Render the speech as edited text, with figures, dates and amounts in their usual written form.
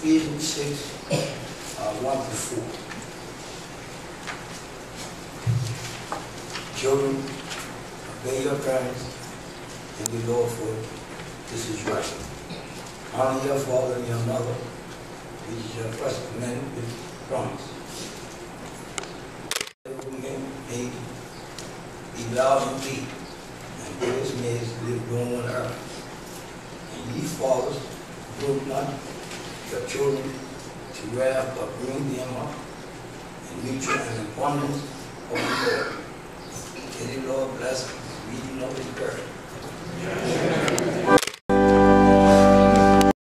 Ephesians 6, 1 to 4. Children, obey your parents and the Lord, for this is right. Honor your father and your mother, which is your first commandment with promise. May be loud in thee, and greatest may live long on earth. And ye fathers, provoke not your children to wrath, but bring them up in mutual and abundance of the Lord. May the Lord bless the reading of his word.